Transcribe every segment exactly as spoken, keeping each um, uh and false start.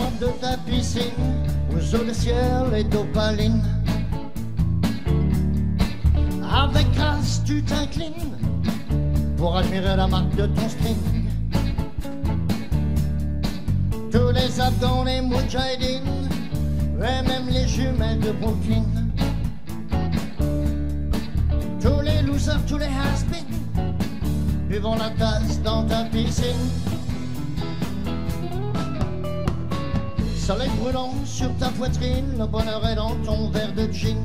monte de ta piscine, aux eaux de ciel et d'opaline. Avec grâce tu t'inclines pour admirer la marque de ton string. Tous les Afghans, les Moudjahidines, et même les jumelles de Brooklyn. Tous les losers, tous les has-beens, buvant la tasse dans ta piscine. Soleil brûlant sur ta poitrine, le bonheur est dans ton verre de gin.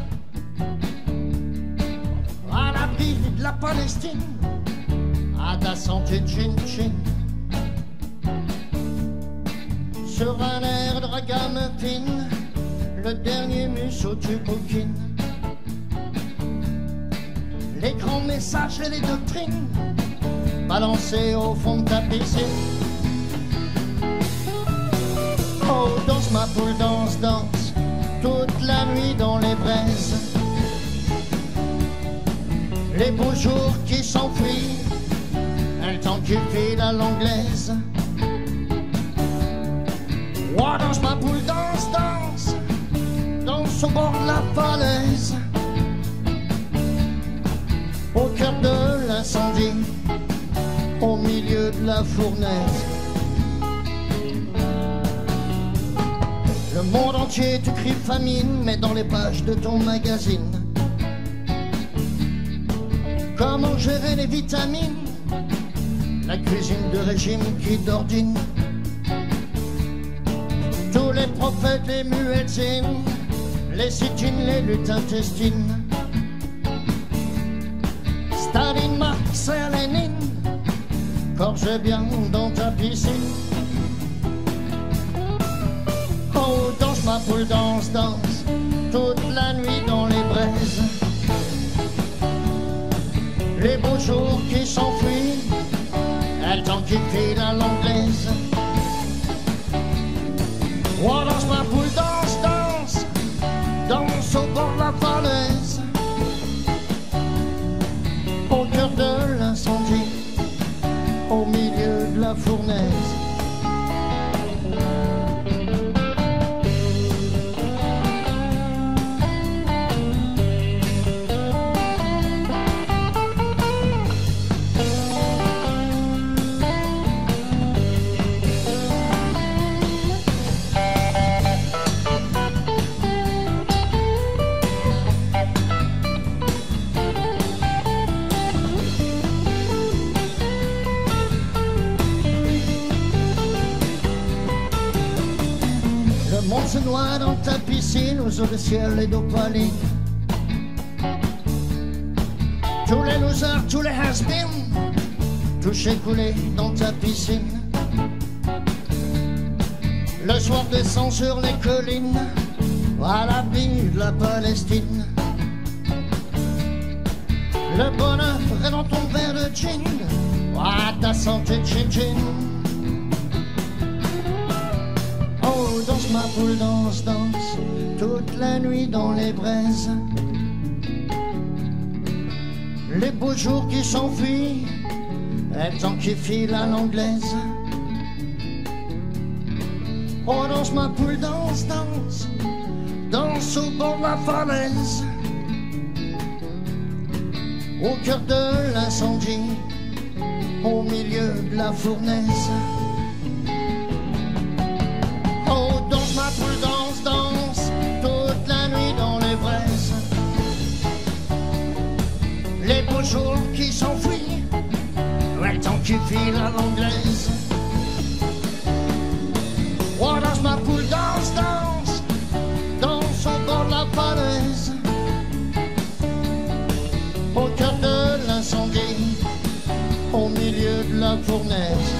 À l'abri de la Palestine, à ta santé chin chin. Sur un air de ragamuffin, le dernier museau tu bouquines. Les grands messages et les doctrines balancés au fond de ta piscine. Oh, danse ma poule, danse, danse, toute la nuit dans les braises. Les beaux jours qui s'enfuient, un temps qui file à l'anglaise. Oh, danse ma poule, danse, danse, danse au bord de la falaise. Au cœur de l'incendie, au milieu de la fournaise. Le monde entier te crie famine, mais dans les pages de ton magazine. Comment gérer les vitamines, la cuisine de régime qui d'ordine. Tous les prophètes, les muezzines, les sit-ins, les luttes intestines. Staline, Marx et Lénine, gorge bien dans ta piscine. Oh, danse ma poule, danse, danse, toute la nuit dans les braises. Les beaux jours qui s'enfuient, le temps qui file à l'anglaise. Oh, danse ma poule, danse, danse, danse au bord de la falaise. Au cœur de l'incendie, au milieu de la fournaise. Le monde se noie dans ta piscine, aux eaux de ciel et d'opaline. Tous les losers, tous les has-beens, touchés coulés dans ta piscine. Le soir descend sur les collines, à l'abri de la Palestine. Le bonheur est dans ton verre de gin, à ta santé chin chin. Oh, danse ma poule, danse, danse, toute la nuit dans les braises. Les beaux jours qui s'enfuient, le temps qui file à l'anglaise. Oh, danse ma poule, danse, danse, danse au bord de la falaise. Au cœur de l'incendie, au milieu de la fournaise. Oh, danse ma poule, danse, danse, toute la nuit dans les braises. Les beaux jours qui s'enfuient, le temps qui file à l'anglaise. Oh, danse ma poule, danse, danse, danse au bord de la falaise. Au cœur de l'incendie, au milieu de la fournaise.